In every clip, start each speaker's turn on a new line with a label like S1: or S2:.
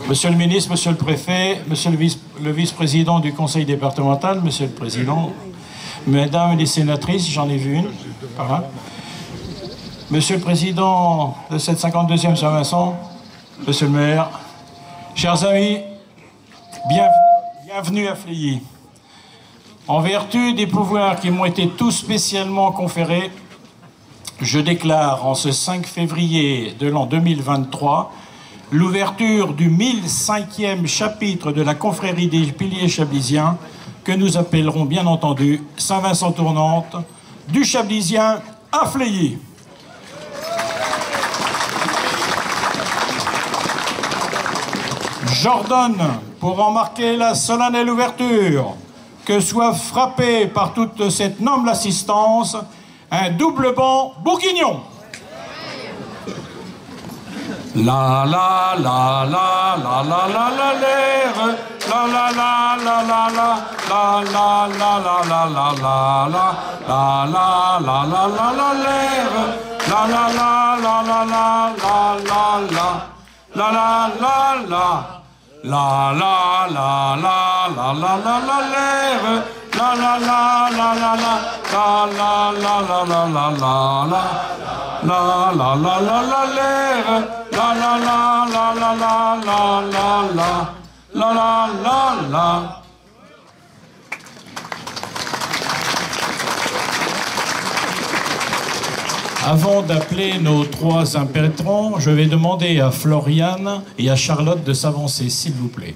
S1: Monsieur le ministre, monsieur le préfet, monsieur le vice-président du conseil départemental, monsieur le président, mesdames les sénatrices, j'en ai vu une, par là. Monsieur le président de cette 52e Saint-Vincent, monsieur le maire, chers amis, bienvenue à Fleilly. En vertu des pouvoirs qui m'ont été tous spécialement conférés, je déclare en ce 5 février de l'an 2023 l'ouverture du 1005e chapitre de la confrérie des piliers chablisiens que nous appellerons bien entendu Saint-Vincent tournante du Chablisien à Fleilly. J'ordonne, pour en marquer la solennelle ouverture, que soit frappé par toute cette noble assistance un double banc bourguignon. La la la la la la la la l'air, la la la la la la la la la la la la la la la la la la la l'air, la la la la la la la la la la la la. La la la la la la la la l'air, la la la la la la la la la la la la la la la la la l'air, la la la la la la la la la la la. Avant d'appeler nos trois impétrants, je vais demander à Floriane et à Charlotte de s'avancer, s'il vous plaît.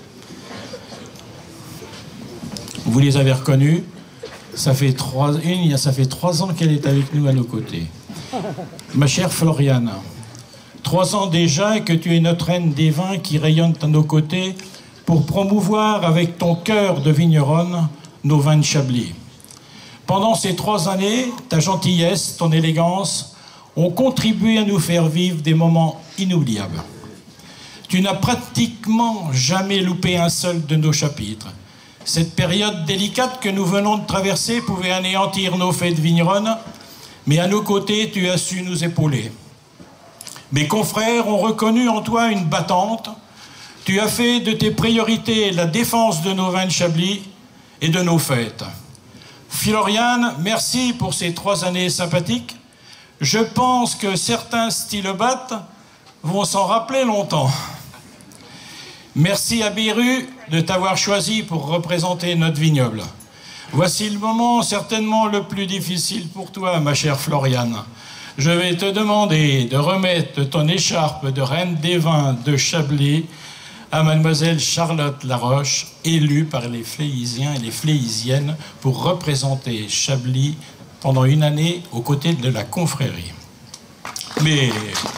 S1: Vous les avez reconnus. Ça fait 3 ans qu'elle est avec nous à nos côtés. Ma chère Floriane, 3 ans déjà que tu es notre reine des vins qui rayonne à nos côtés pour promouvoir avec ton cœur de vigneronne nos vins de Chablis. Pendant ces 3 années, ta gentillesse, ton élégance ont contribué à nous faire vivre des moments inoubliables. Tu n'as pratiquement jamais loupé un seul de nos chapitres. Cette période délicate que nous venons de traverser pouvait anéantir nos fêtes vigneronnes, mais à nos côtés, tu as su nous épauler. Mes confrères ont reconnu en toi une battante. Tu as fait de tes priorités la défense de nos vins de Chablis et de nos fêtes. Floriane, merci pour ces 3 années sympathiques. Je pense que certains stylobates vont s'en rappeler longtemps. Merci à Biru de t'avoir choisi pour représenter notre vignoble. Voici le moment certainement le plus difficile pour toi, ma chère Floriane. Je vais te demander de remettre ton écharpe de reine des vins de Chablis à mademoiselle Charlotte Laroche, élue par les Fléisiens et les Fléisiennes pour représenter Chablis pendant 1 année aux côtés de la confrérie. Mais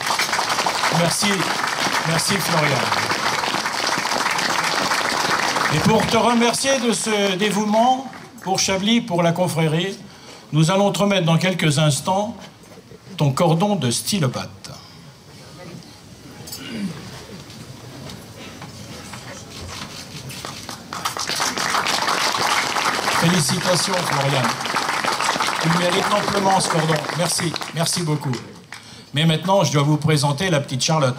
S1: merci Floriane. Et pour te remercier de ce dévouement pour Chablis, pour la confrérie, nous allons te remettre dans quelques instants ton cordon de stylobate. Félicitations, Floriane. Tu mérites amplement ce cordon. Merci, merci beaucoup. Mais maintenant, je dois vous présenter la petite Charlotte.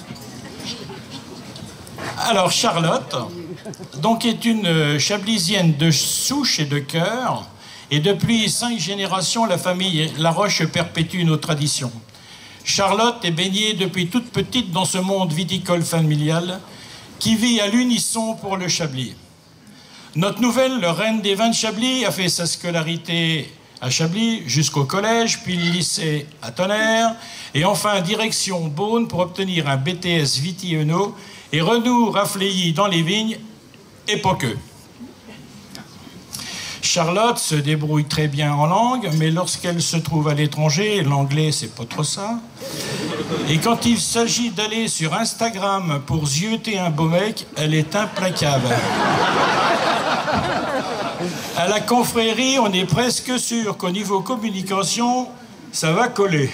S1: Alors, Charlotte, donc, est une chablisienne de souche et de cœur. Et depuis 5 générations, la famille Laroche perpétue nos traditions. Charlotte est baignée depuis toute petite dans ce monde viticole familial qui vit à l'unisson pour le Chablis. Notre nouvelle reine des vins de Chablis a fait sa scolarité à Chablis jusqu'au collège, puis le lycée à Tonnerre, et enfin direction Beaune pour obtenir un BTS Viti-Eno et retour à Fleilly dans les vignes et pas que. Charlotte se débrouille très bien en langue, mais lorsqu'elle se trouve à l'étranger, l'anglais c'est pas trop ça. Et quand il s'agit d'aller sur Instagram pour zioter un beau mec, elle est implacable. À la confrérie, on est presque sûr qu'au niveau communication, ça va coller.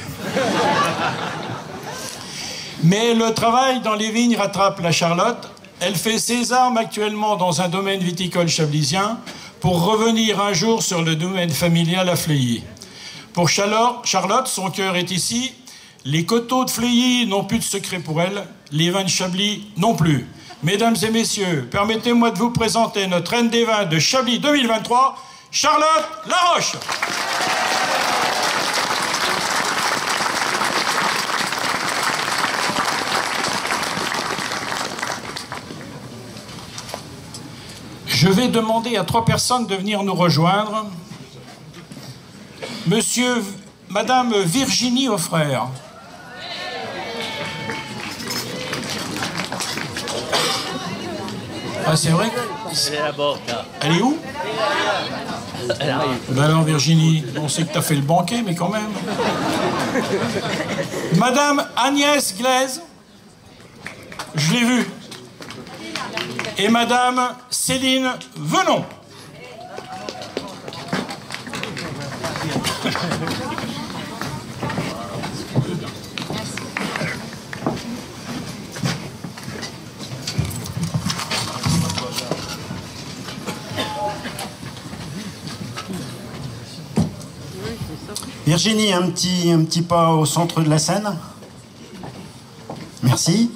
S1: Mais le travail dans les vignes rattrape la Charlotte. Elle fait ses armes actuellement dans un domaine viticole chablisien pour revenir un jour sur le domaine familial à Fleilly. Pour Charlotte, son cœur est ici. Les coteaux de Fleilly n'ont plus de secret pour elle. les vins de Chablis non plus. Mesdames et messieurs, permettez-moi de vous présenter notre reine des vins de Chablis 2023, Charlotte Laroche. Je vais demander à 3 personnes de venir nous rejoindre. Madame Virginie Offrère. Ah, c'est vrai?
S2: Elle est là-bas.
S1: Elle est où?
S2: Elle arrive.
S1: Ben alors, Virginie, on sait que tu as fait le banquet, mais quand même. Madame Agnès Glaise. Je l'ai vue. Et Madame Céline Venon.
S3: Virginie, un petit pas au centre de la scène. Merci.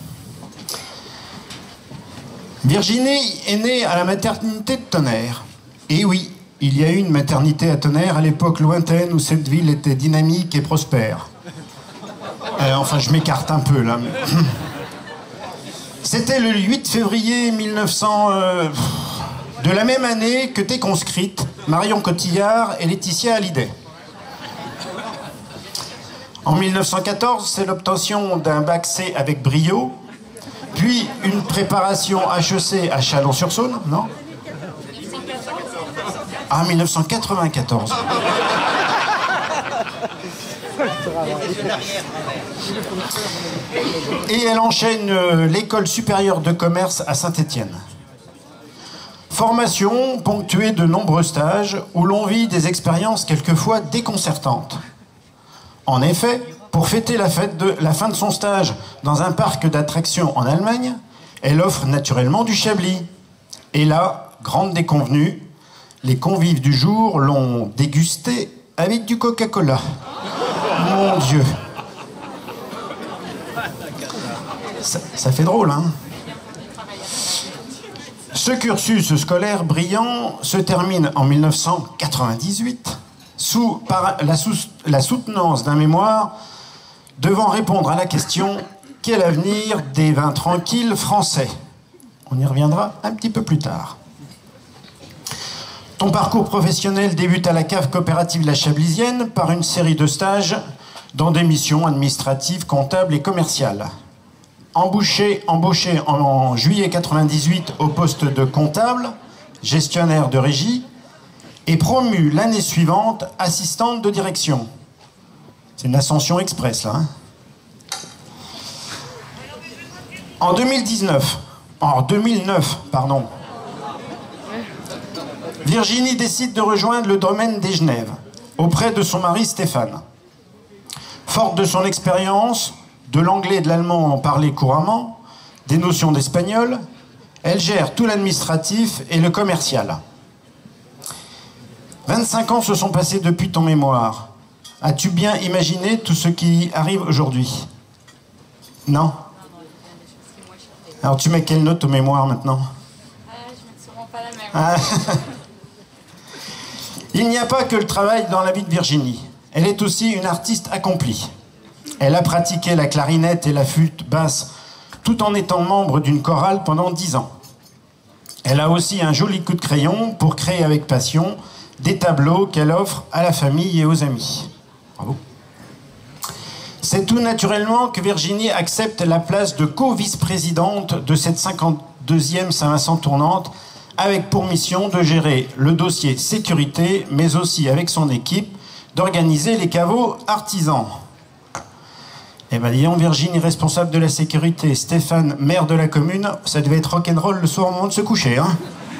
S3: Virginie est née à la maternité de Tonnerre. Et oui, il y a eu une maternité à Tonnerre à l'époque lointaine où cette ville était dynamique et prospère. Enfin, je m'écarte un peu là. C'était le 8 février 1900... de la même année que t'es conscrites Marion Cotillard et Laetitia Hallyday. En 1914, c'est l'obtention d'un bac C avec brio, puis une préparation HEC à Chalon-sur-Saône, non? Ah, 1994. Et elle enchaîne l'école supérieure de commerce à Saint-Étienne. Formation ponctuée de nombreux stages où l'on vit des expériences quelquefois déconcertantes. En effet, pour fêter la fin de son stage dans un parc d'attractions en Allemagne, elle offre naturellement du Chablis. Et là, grande déconvenue, les convives du jour l'ont dégusté avec du Coca-Cola. Mon Dieu. Ça fait drôle, hein? Ce cursus scolaire brillant se termine en 1998 par la soutenance d'un mémoire devant répondre à la question « Quel avenir des vins tranquilles français ?» On y reviendra un petit peu plus tard. Ton parcours professionnel débute à la cave coopérative La Chablisienne par une série de stages dans des missions administratives, comptables et commerciales. Embauché en juillet 98 au poste de comptable, gestionnaire de régie, et promu l'année suivante assistante de direction. C'est une ascension express, là. Hein. En 2009, Virginie décide de rejoindre le domaine des Genèves, auprès de son mari Stéphane. Forte de son expérience, de l'anglais et de l'allemand parlé couramment, des notions d'espagnol, elle gère tout l'administratif et le commercial. 25 ans se sont passés depuis ton mémoire. As-tu bien imaginé tout ce qui arrive aujourd'hui? Non? Alors tu mets quelle note au mémoire maintenant?
S4: Je mets sûrement pas la même.
S3: Il n'y a pas que le travail dans la vie de Virginie. Elle est aussi une artiste accomplie. Elle a pratiqué la clarinette et la flûte basse tout en étant membre d'une chorale pendant 10 ans. Elle a aussi un joli coup de crayon pour créer avec passion des tableaux qu'elle offre à la famille et aux amis. Bravo. C'est tout naturellement que Virginie accepte la place de co-vice-présidente de cette 52e Saint-Vincent tournante avec pour mission de gérer le dossier sécurité, mais aussi avec son équipe d'organiser les caveaux artisans. Eh bien, disons, Virginie, responsable de la sécurité, Stéphane, maire de la commune, ça devait être rock'n'roll le soir au moment de se coucher, hein.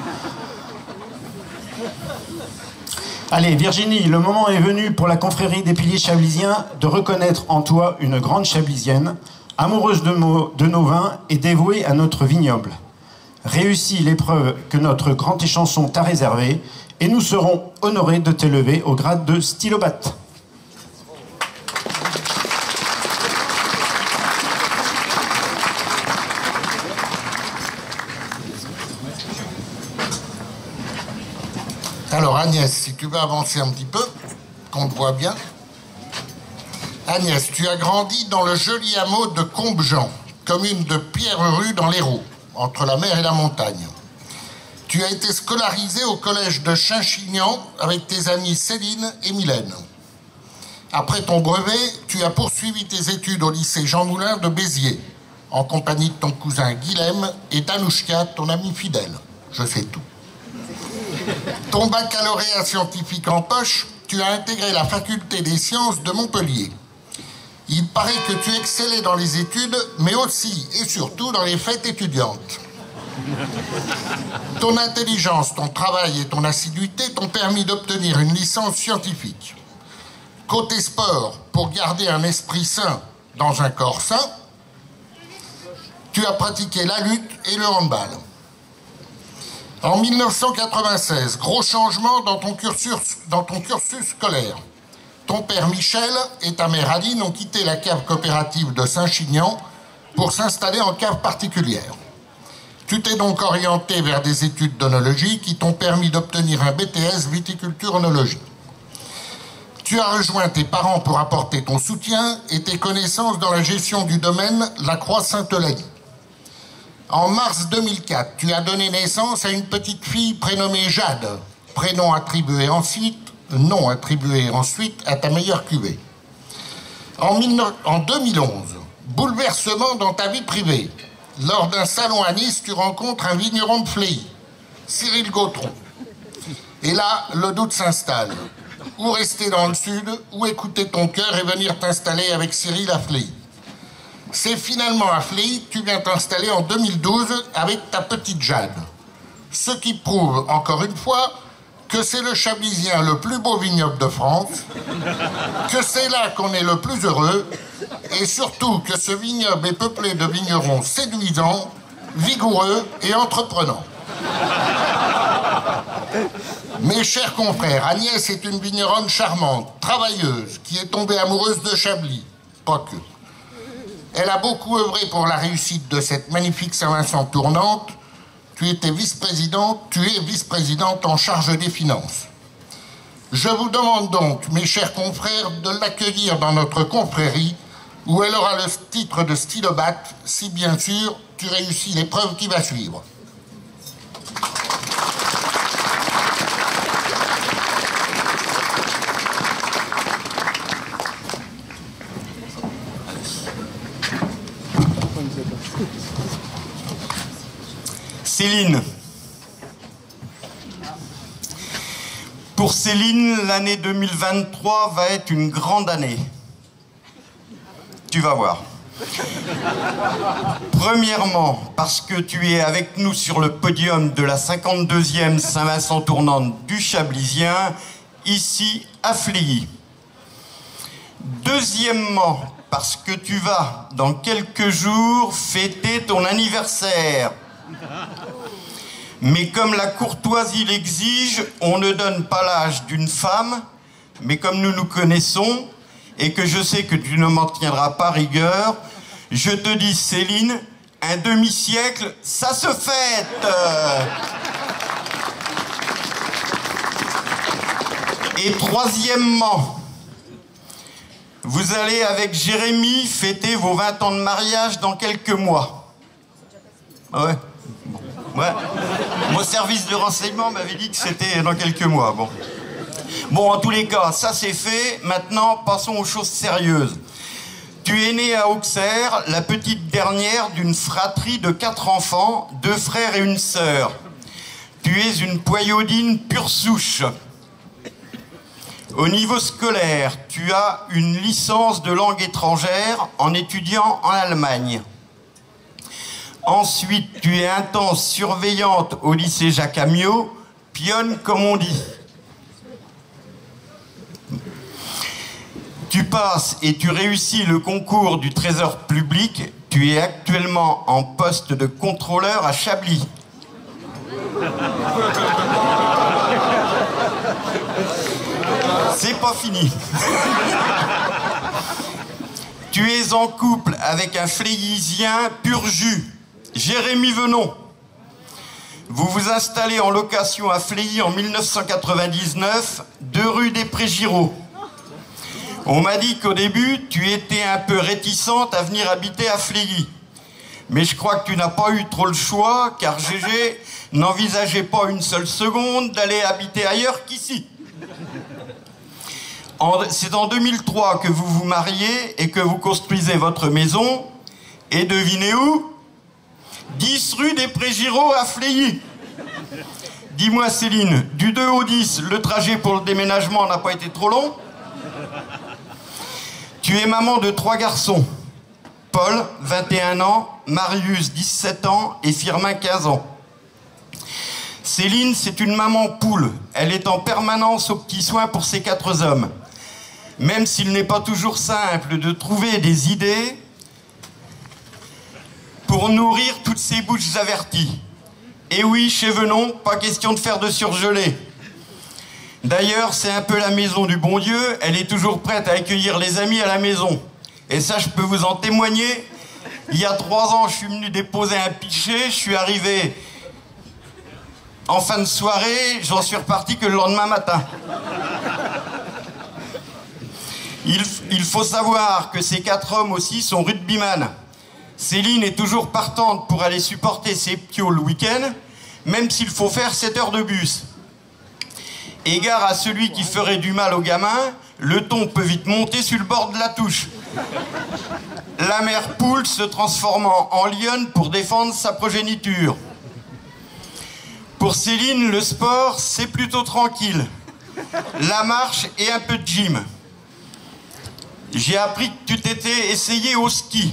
S3: Allez, Virginie, le moment est venu pour la confrérie des piliers chablisiens de reconnaître en toi une grande chablisienne, amoureuse de nos vins et dévouée à notre vignoble. Réussis l'épreuve que notre grand échanson t'a réservée et nous serons honorés de t'élever au grade de stylobate.
S5: Alors Agnès, si tu veux avancer un petit peu, qu'on te voit bien. Agnès, tu as grandi dans le joli hameau de Combjean, commune de Pierrerue dans l'Hérault, entre la mer et la montagne. Tu as été scolarisée au collège de Chinchignan avec tes amies Céline et Mylène. Après ton brevet, tu as poursuivi tes études au lycée Jean Moulin de Béziers, en compagnie de ton cousin Guilhem et d'Anouchka, ton ami fidèle. Je sais tout. Ton baccalauréat scientifique en poche, tu as intégré la faculté des sciences de Montpellier. Il paraît que tu excellais dans les études, mais aussi et surtout dans les fêtes étudiantes. Ton intelligence, ton travail et ton assiduité t'ont permis d'obtenir une licence scientifique. Côté sport, pour garder un esprit sain dans un corps sain, tu as pratiqué la lutte et le handball. En 1996, gros changement dans ton cursus scolaire. Ton père Michel et ta mère Aline ont quitté la cave coopérative de Saint-Chinian pour s'installer en cave particulière. Tu t'es donc orienté vers des études d'œnologie qui t'ont permis d'obtenir un BTS viticulture-œnologie. Tu as rejoint tes parents pour apporter ton soutien et tes connaissances dans la gestion du domaine La Croix-Sainte-Eulalie. En mars 2004, tu as donné naissance à une petite fille prénommée Jade, prénom attribué ensuite, nom attribué ensuite à ta meilleure cuvée. En 2011, bouleversement dans ta vie privée. Lors d'un salon à Nice, tu rencontres un vigneron de Fléy, Cyril Gautron. Et là, le doute s'installe. Ou rester dans le sud, ou écouter ton cœur et venir t'installer avec Cyril à Fléy. C'est finalement à Fléy que tu viens t'installer en 2012 avec ta petite Jade. Ce qui prouve, encore une fois, que c'est le Chablisien le plus beau vignoble de France, que c'est là qu'on est le plus heureux, et surtout que ce vignoble est peuplé de vignerons séduisants, vigoureux et entreprenants. Mes chers confrères, Agnès est une vigneronne charmante, travailleuse, qui est tombée amoureuse de Chablis. Pas que. Elle a beaucoup œuvré pour la réussite de cette magnifique Saint-Vincent tournante. Tu es vice-présidente en charge des finances. Je vous demande donc, mes chers confrères, de l'accueillir dans notre confrérie, où elle aura le titre de stylobate, si bien sûr tu réussis l'épreuve qui va suivre.
S6: Céline. Pour Céline, l'année 2023 va être une grande année. Tu vas voir. Premièrement, parce que tu es avec nous sur le podium de la 52e Saint-Vincent tournante du Chablisien, ici à Fléy. Deuxièmement, parce que tu vas, dans quelques jours, fêter ton anniversaire. Mais comme la courtoisie l'exige, on ne donne pas l'âge d'une femme, mais comme nous nous connaissons, et que je sais que tu ne m'en tiendras pas rigueur, je te dis, Céline, un demi-siècle, ça se fête. Et troisièmement, vous allez avec Jérémy fêter vos 20 ans de mariage dans quelques mois. Ouais. Ouais. Mon service de renseignement m'avait dit que c'était dans quelques mois. Bon, en tous les cas, ça c'est fait. Maintenant, passons aux choses sérieuses. Tu es née à Auxerre, la petite dernière d'une fratrie de 4 enfants, 2 frères et une sœur. Tu es une poyaudine pure souche. Au niveau scolaire, tu as une licence de langue étrangère en étudiant en Allemagne. Ensuite, tu es intense surveillante au lycée Jacques Amiot, pionne comme on dit. Tu passes et tu réussis le concours du Trésor public. Tu es actuellement en poste de contrôleur à Chablis. C'est pas fini. Tu es en couple avec un Fléisien pur jus, Jérémy Venon. Vous vous installez en location à Fléilly en 1999, 2 rue des Prés-Giraud. On m'a dit qu'au début, tu étais un peu réticente à venir habiter à Fléilly. Mais je crois que tu n'as pas eu trop le choix, car Gégé n'envisageait pas une seule seconde d'aller habiter ailleurs qu'ici. C'est en 2003 que vous vous mariez et que vous construisez votre maison. Et devinez où? 10 rue des Prés-Giraud à Fléilly. Dis-moi Céline, du 2 au 10, le trajet pour le déménagement n'a pas été trop long? Tu es maman de 3 garçons. Paul, 21 ans, Marius, 17 ans et Firmin, 15 ans. Céline, c'est une maman poule. Elle est en permanence aux petits soins pour ses 4 hommes. Même s'il n'est pas toujours simple de trouver des idées pour nourrir toutes ces bouches averties. Et oui, chez Venon, pas question de faire de surgelé. D'ailleurs, c'est un peu la maison du bon Dieu. Elle est toujours prête à accueillir les amis à la maison. Et ça, je peux vous en témoigner. Il y a 3 ans, je suis venu déposer un pichet. Je suis arrivé en fin de soirée. J'en suis reparti que le lendemain matin. Il faut savoir que ces 4 hommes aussi sont rugbyman. Céline est toujours partante pour aller supporter ses piots le week-end, même s'il faut faire 7 heures de bus. Égard à celui qui ferait du mal aux gamins, le ton peut vite monter sur le bord de la touche. La mère poule se transformant en lionne pour défendre sa progéniture. Pour Céline, le sport, c'est plutôt tranquille. La marche et un peu de gym. J'ai appris que tu t'étais essayé au ski.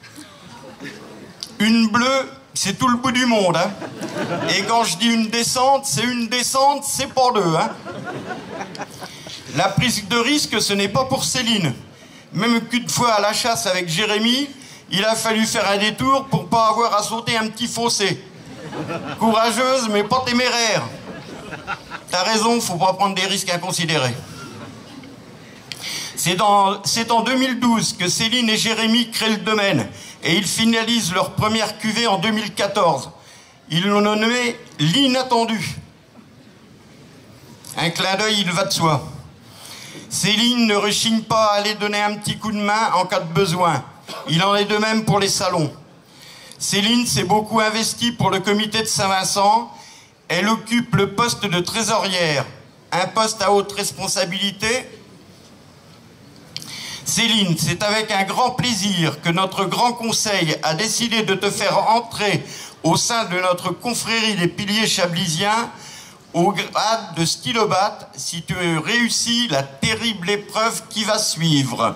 S6: Une bleue, c'est tout le bout du monde. Hein. Et quand je dis une descente, c'est pas 2. Hein. La prise de risque, ce n'est pas pour Céline. Même qu'une fois à la chasse avec Jérémy, il a fallu faire un détour pour pas avoir à sauter un petit fossé. Courageuse, mais pas téméraire. T'as raison, faut pas prendre des risques inconsidérés. C'est en 2012 que Céline et Jérémy créent le domaine et ils finalisent leur première cuvée en 2014. Ils l'ont nommé l'inattendu. Un clin d'œil, il va de soi. Céline ne rechigne pas à aller donner un petit coup de main en cas de besoin. Il en est de même pour les salons. Céline s'est beaucoup investie pour le comité de Saint-Vincent. Elle occupe le poste de trésorière, un poste à haute responsabilité. Céline, c'est avec un grand plaisir que notre grand conseil a décidé de te faire entrer au sein de notre confrérie des piliers chablisiens au grade de stylobate si tu réussis la terrible épreuve qui va suivre.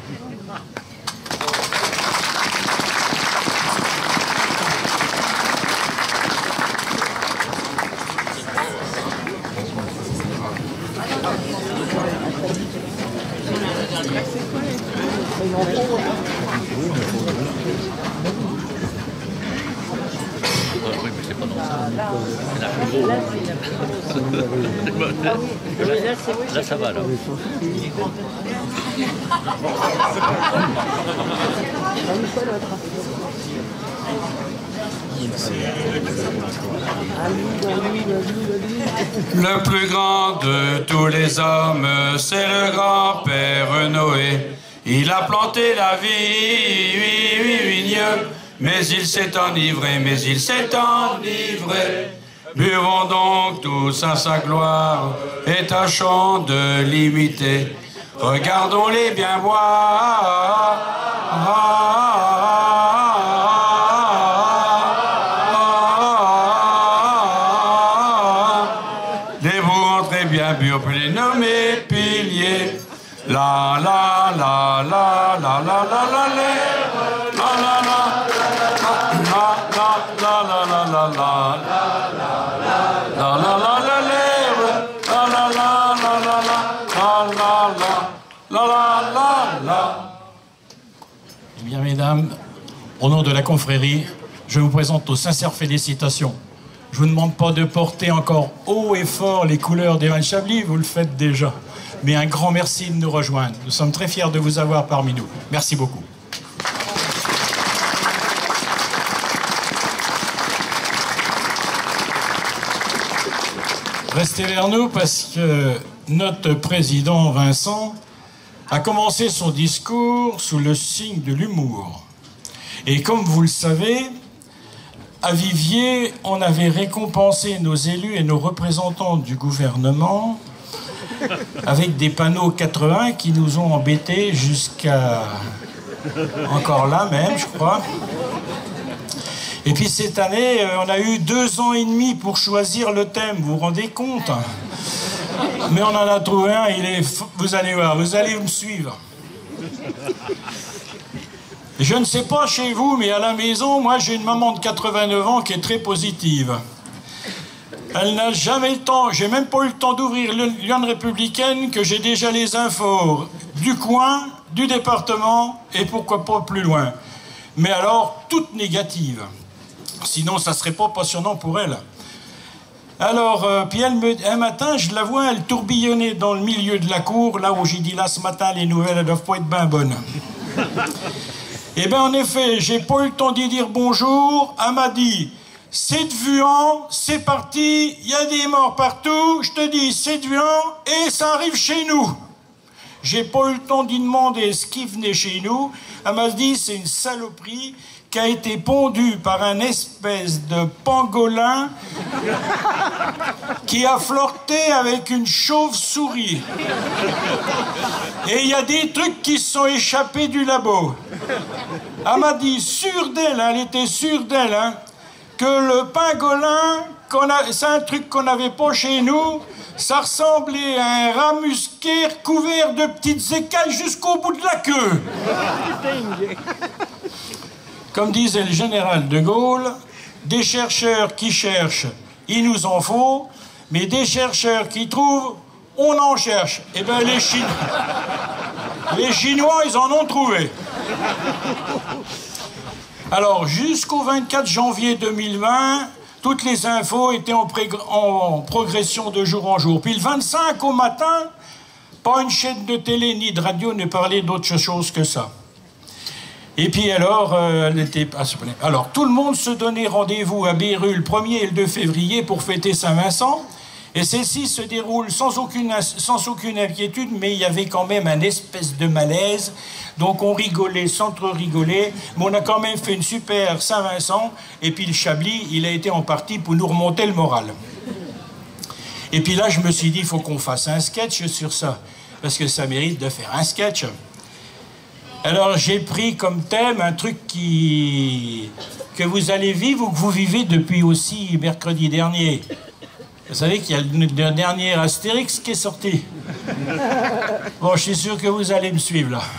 S2: Là, ça va, là.
S7: Le plus grand de tous les hommes, c'est le grand-père Noé. Il a planté la vigne, mais il s'est enivré, Buvons donc tous à sa gloire et tâchons de l'imiter. Regardons-les bien boire. Les bourgs très bien bu, on peut les nommer piliers. La la la la la la la la la la la
S1: Eh bien, mesdames, au nom de la confrérie, je vous présente nos sincères félicitations. Je ne vous demande pas de porter encore haut et fort les couleurs d'Evan Chablis, vous le faites déjà. Mais un grand merci de nous rejoindre. Nous sommes très fiers de vous avoir parmi nous. Merci beaucoup. Restez vers nous parce que notre président Vincent a commencé son discours sous le signe de l'humour. Et comme vous le savez, à Viviers, on avait récompensé nos élus et nos représentants du gouvernement avec des panneaux 80 qui nous ont embêtés jusqu'à... encore là même, je crois. Et puis cette année, on a eu 2 ans et demi pour choisir le thème, vous vous rendez compte? Mais on en a trouvé un, vous allez voir, vous allez me suivre. Je ne sais pas chez vous, mais à la maison, moi j'ai une maman de 89 ans qui est très positive. Elle n'a jamais le temps, j'ai même pas eu le temps d'ouvrir l'Union républicaine que j'ai déjà les infos du coin, du département et pourquoi pas plus loin. Mais alors, toutes négatives. Sinon, ça serait pas passionnant pour elle. Alors, puis un matin, je la vois, elle tourbillonnait dans le milieu de la cour, là où j'ai dit là ce matin, les nouvelles, elles doivent pas être bien bonnes. Eh bien, en effet, j'ai pas eu le temps d'y dire bonjour. Elle m'a dit, c'est de Vuan, c'est parti, il y a des morts partout, je te dis, c'est de Vuan, et ça arrive chez nous. J'ai pas eu le temps d'y demander ce qui venait chez nous. Elle m'a dit, c'est une saloperie qui a été pondue par un espèce de pangolin qui a flirté avec une chauve-souris. Et il y a des trucs qui se sont échappés du labo. Elle m'a dit, sûre d'elle, elle était sûre d'elle, hein, que le pangolin, c'est un truc qu'on n'avait pas chez nous, ça ressemblait à un rat musqué recouvert de petites écailles jusqu'au bout de la queue. Comme disait le général de Gaulle, des chercheurs qui cherchent, il nous en faut, mais des chercheurs qui trouvent, on en cherche. Eh bien, les Chinois, ils en ont trouvé. Alors, jusqu'au 24 janvier 2020, toutes les infos étaient en progression de jour en jour. Puis le 25 au matin, pas une chaîne de télé ni de radio ne parlait d'autre chose que ça. Et puis alors, tout le monde se donnait rendez-vous à Béru le 1er et le 2 février pour fêter Saint-Vincent. Et celle-ci se déroule sans aucune inquiétude, mais il y avait quand même un espèce de malaise. Donc on rigolait sans trop rigoler, mais on a quand même fait une super Saint-Vincent. Et puis le Chablis, il a été en partie pour nous remonter le moral. Et puis là, je me suis dit, il faut qu'on fasse un sketch sur ça, parce que ça mérite de faire un sketch. Alors j'ai pris comme thème un truc que vous allez vivre ou que vous vivez depuis aussi mercredi dernier. Vous savez qu'il y a le dernier Astérix qui est sorti. Bon, je suis sûr que vous allez me suivre là.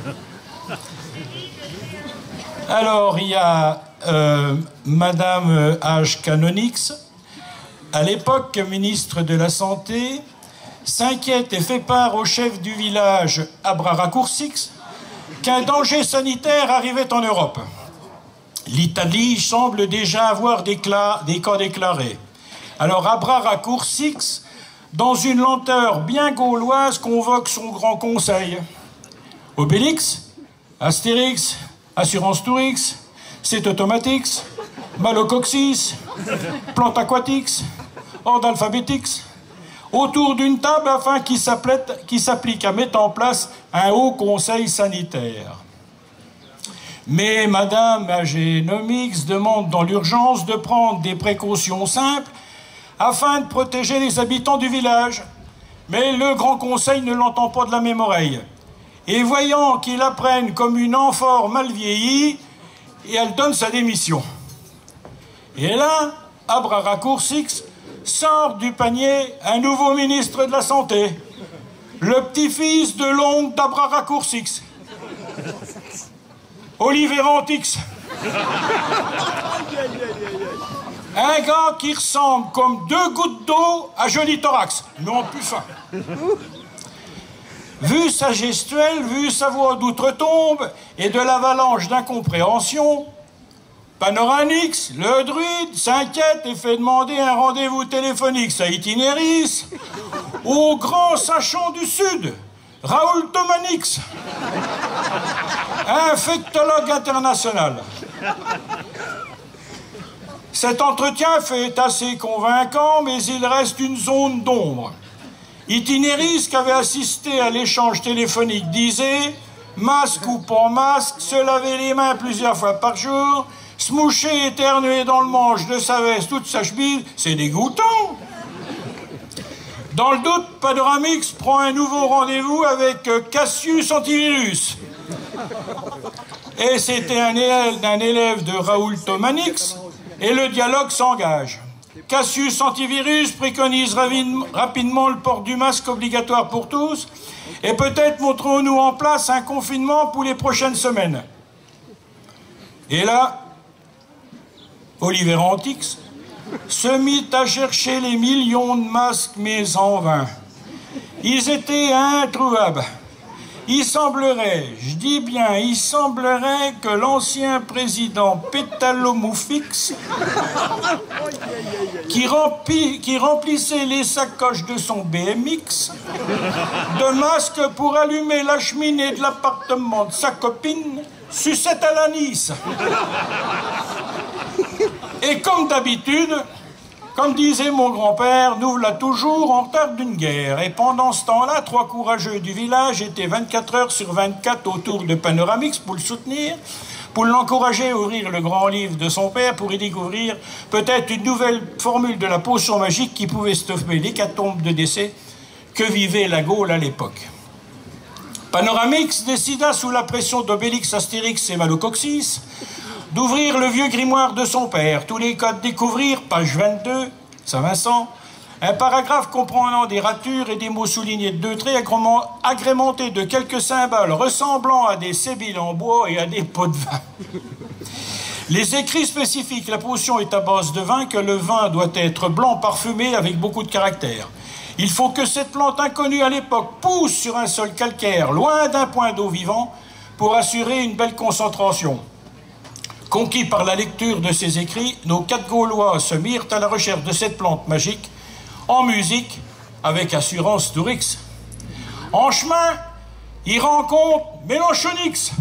S1: Alors, il y a Madame H. Canonix, à l'époque ministre de la Santé, s'inquiète et fait part au chef du village, à bras raccourcis, qu'un danger sanitaire arrivait en Europe. L'Italie semble déjà avoir des cas déclarés. Alors, à bras raccourcis, dans une lenteur bien gauloise, convoque son grand conseil. Obélix, Astérix, Assurance Tourix, C'est Automatix, Malocoxis, Plante Aquatix, Ordre Alphabétix, autour d'une table afin qu'il s'applique à mettre en place un haut conseil sanitaire. Mais Madame Agénomix demande dans l'urgence de prendre des précautions simples afin de protéger les habitants du village. Mais le Grand Conseil ne l'entend pas de la même oreille. Et voyant qu'il la prenne comme une amphore mal vieillie, et elle donne sa démission. Et là, à bras raccourcis, sort du panier un nouveau ministre de la Santé, le petit-fils de l'oncle d'Abra raccourcis, Olivier Antix. Un gars qui ressemble comme 2 gouttes d'eau à Johnny Thorax, mais en plus fin. Vu sa gestuelle, vu sa voix d'outre-tombe et de l'avalanche d'incompréhension, Panoramix, le druide, s'inquiète et fait demander un rendez-vous téléphonique à Itinéris au grand sachant du Sud, Raoul Thomanix, infectologue international. Cet entretien fait assez convaincant, mais il reste une zone d'ombre. Itinéris, qui avait assisté à l'échange téléphonique, disait « masque ou pas masque, se laver les mains plusieurs fois par jour, se moucher, éternuer dans le manche de sa veste ou de sa chemise, c'est dégoûtant !» Dans le doute, Panoramix prend un nouveau rendez-vous avec Cassius Antivirus. Et c'était un élève de Raoul Thomanix, et le dialogue s'engage. Cassius Antivirus préconise rapidement le port du masque obligatoire pour tous, et peut-être mettrons-nous en place un confinement pour les prochaines semaines. Et là, Olivérantix se mit à chercher les millions de masques, mais en vain. Ils étaient introuvables. Il semblerait, je dis bien, il semblerait que l'ancien président Pétalomoufix, qui remplissait les sacoches de son BMX, de masques pour allumer la cheminée de l'appartement de sa copine, sucette à l'anis. Et comme d'habitude, comme disait mon grand-père, nous voilà toujours en retard d'une guerre. Et pendant ce temps-là, 3 courageux du village étaient 24 heures sur 24 autour de Panoramix pour le soutenir, pour l'encourager à ouvrir le grand livre de son père, pour y découvrir peut-être une nouvelle formule de la potion magique qui pouvait stopper l'hécatombe de décès que vivait la Gaule à l'époque. Panoramix décida, sous la pression d'Obélix, Astérix et Malocoxis, d'ouvrir le vieux grimoire de son père. Tous les codes découvrir, page 22, Saint-Vincent, un paragraphe comprenant des ratures et des mots soulignés de 2 traits, agrémentés de quelques symboles ressemblant à des sébiles en bois et à des pots de vin. Les écrits spécifiques, la potion est à base de vin, que le vin doit être blanc parfumé avec beaucoup de caractère. Il faut que cette plante inconnue à l'époque pousse sur un sol calcaire, loin d'un point d'eau vivant, pour assurer une belle concentration. Conquis par la lecture de ces écrits, nos 4 Gaulois se mirent à la recherche de cette plante magique, en musique, avec Assurance Tourix. En chemin, ils rencontrent Mélenchonix,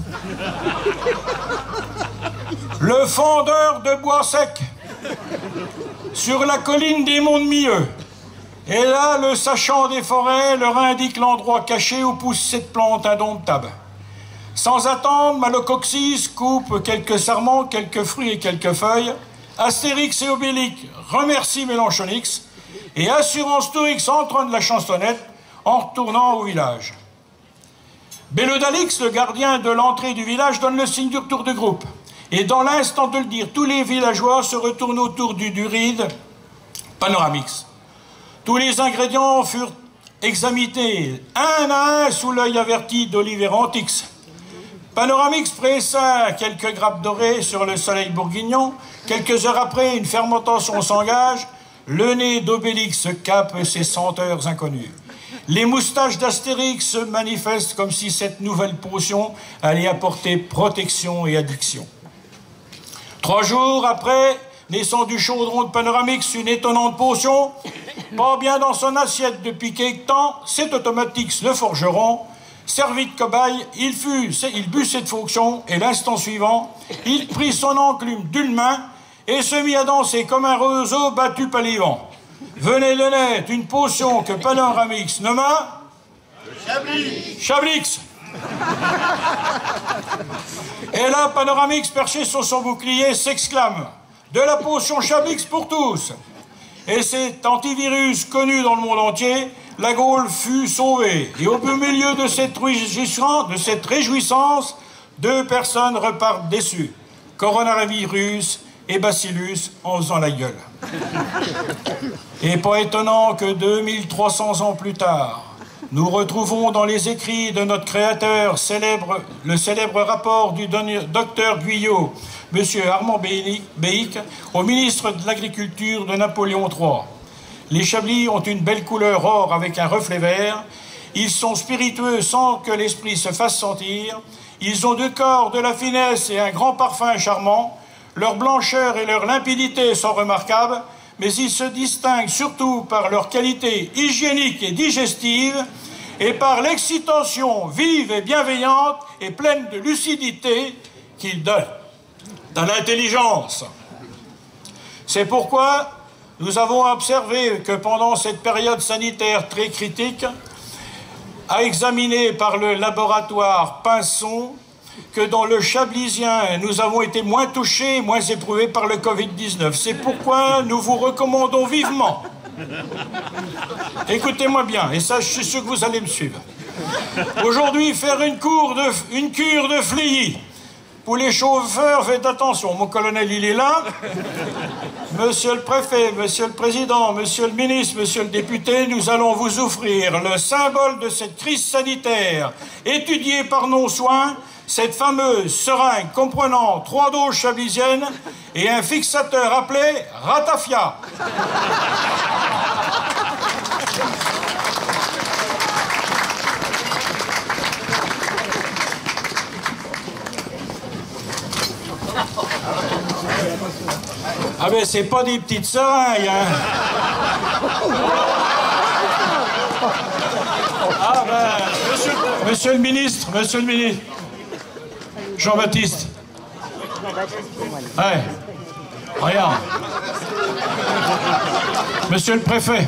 S1: le fendeur de bois sec, sur la colline des Monts de Millau. Et là, le sachant des forêts leur indique l'endroit caché où pousse cette plante indomptable. Sans attendre, Malocoxis coupe quelques sarments, quelques fruits et quelques feuilles. Astérix et Obélix remercient Mélenchonix et Assurance Tourix entonne la chansonnette en retournant au village. Bélodalix, le gardien de l'entrée du village, donne le signe du retour de groupe. Et dans l'instant de le dire, tous les villageois se retournent autour du duride Panoramix. Tous les ingrédients furent examinés un à un sous l'œil averti d'Olivérantix. Panoramix pressa quelques grappes dorées sur le soleil bourguignon. Quelques heures après, une fermentation s'engage. Le nez d'Obélix se cape ses senteurs inconnues. Les moustaches d'Astérix se manifestent comme si cette nouvelle potion allait apporter protection et addiction. 3 jours après, naissant du chaudron de Panoramix une étonnante potion, pas bien dans son assiette depuis quelque temps, c'est Automatix le forgeron. Servi de cobaye, il but cette fonction et l'instant suivant, il prit son enclume d'une main et se mit à danser comme un roseau battu par les vents. Venait de naître une potion que Panoramix nomma Chablix. Et là, Panoramix, perché sur son bouclier, s'exclame « De la potion Chablix pour tous !» Et cet antivirus connu dans le monde entier, la Gaule fut sauvée. Et au milieu de cette réjouissance, 2 personnes repartent déçues. Coronavirus et Bacillus en faisant la gueule. Et pas étonnant que 2300 ans plus tard, nous retrouvons dans les écrits de notre créateur le célèbre rapport du docteur Guyot, M. Armand Béic, au ministre de l'Agriculture de Napoléon III. Les chablis ont une belle couleur or avec un reflet vert. Ils sont spiritueux sans que l'esprit se fasse sentir. Ils ont 2 corps, de la finesse et un grand parfum charmant. Leur blancheur et leur limpidité sont remarquables, mais ils se distinguent surtout par leur qualité hygiénique et digestive et par l'excitation vive et bienveillante et pleine de lucidité qu'ils donnent à l'intelligence. C'est pourquoi nous avons observé que pendant cette période sanitaire très critique, a examiné par le laboratoire Pinson, que dans le Chablisien, nous avons été moins touchés, moins éprouvés par le Covid-19. C'est pourquoi nous vous recommandons vivement, écoutez-moi bien, et ça je suis sûr que vous allez me suivre, aujourd'hui faire une cure de fléillis. Pour les chauffeurs, faites attention, mon colonel il est là. Monsieur le préfet, monsieur le président, monsieur le ministre, monsieur le député, nous allons vous offrir le symbole de cette crise sanitaire, étudié par nos soins, cette fameuse seringue comprenant 3 doses chablisiennes et un fixateur appelé Ratafia. Ah ben c'est pas des petites seringues, hein. Ah ben, monsieur le ministre, Jean-Baptiste. Ouais, regarde. Monsieur le préfet.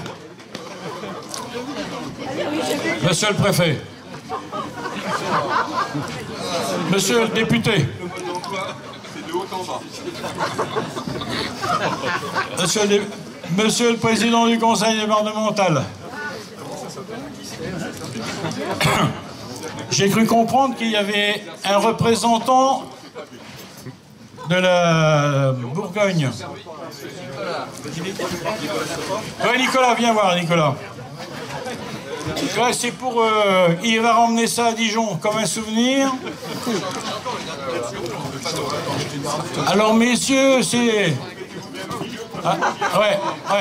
S1: Monsieur le préfet. Monsieur le député. Monsieur le président du conseil départemental. J'ai cru comprendre qu'il y avait un représentant de la Bourgogne. Ouais, Nicolas, viens voir, Nicolas. Ouais, c'est pour... il va ramener ça à Dijon comme un souvenir. Alors, messieurs, c'est... Ah, ouais.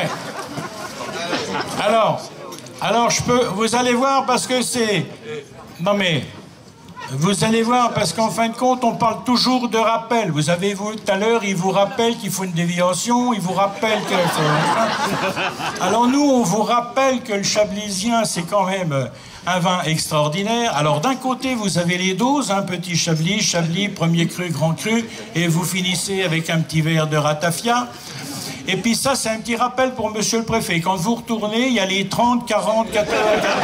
S1: Alors, je peux... Vous allez voir parce que c'est... Non, mais... Vous allez voir parce qu'en fin de compte, on parle toujours de rappel. Vous avez vu tout à l'heure, il vous rappelle qu'il faut une déviation, il vous rappelle que... Alors nous, on vous rappelle que le Chablisien, c'est quand même un vin extraordinaire. Alors d'un côté, vous avez les doses, un petit Chablis, premier cru, grand cru, et vous finissez avec un petit verre de Ratafia. Et puis ça, c'est un petit rappel pour monsieur le préfet. Quand vous retournez, il y a les 30, 40, 80...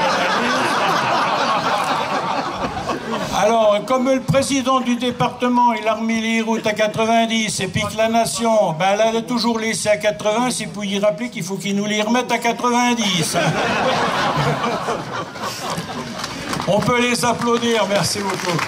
S1: Alors, comme le président du département, il a remis les routes à 90, et puis que la nation, ben, elle a toujours laissé à 80, c'est pour y rappeler qu'il faut qu'il nous les remette à 90. On peut les applaudir, merci beaucoup.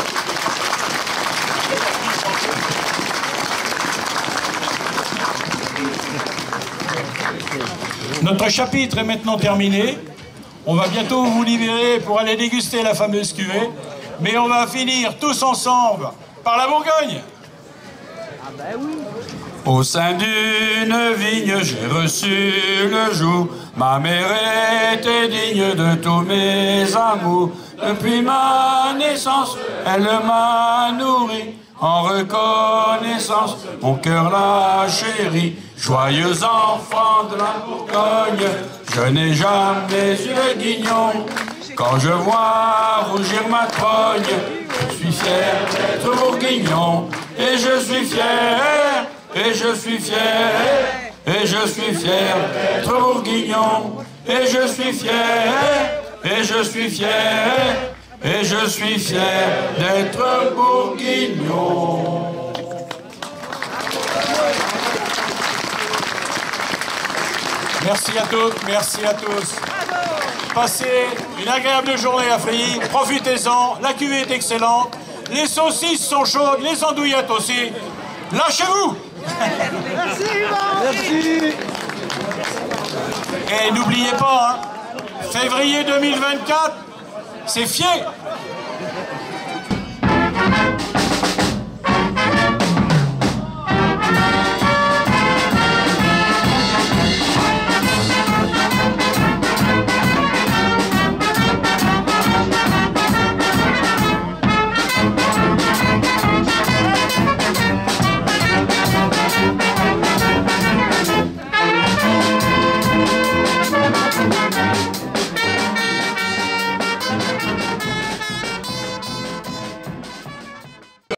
S1: Notre chapitre est maintenant terminé. On va bientôt vous libérer pour aller déguster la fameuse cuvée. Mais on va finir tous ensemble par la Bourgogne. Ah ben oui.
S7: Au sein d'une vigne, j'ai reçu le joug. Ma mère était digne de tous mes amours. Depuis ma naissance, elle m'a nourri. En reconnaissance, mon cœur l'a chéri. Joyeux enfant de la Bourgogne, je n'ai jamais eu le guignon. Quand je vois rougir ma trogne, je suis fier d'être bourguignon. Et je suis fier, et je suis fier, et je suis fier d'être bourguignon. Et je suis fier, et je suis fier, et je suis fier d'être bourguignon.
S1: Merci à toutes, merci à tous. Passez une agréable journée à Fléilly, profitez-en, la cuvée est excellente, les saucisses sont chaudes, les andouillettes aussi. Lâchez-vous.
S8: Merci Yvan. Merci.
S1: Et n'oubliez pas, hein, février 2024, c'est fier.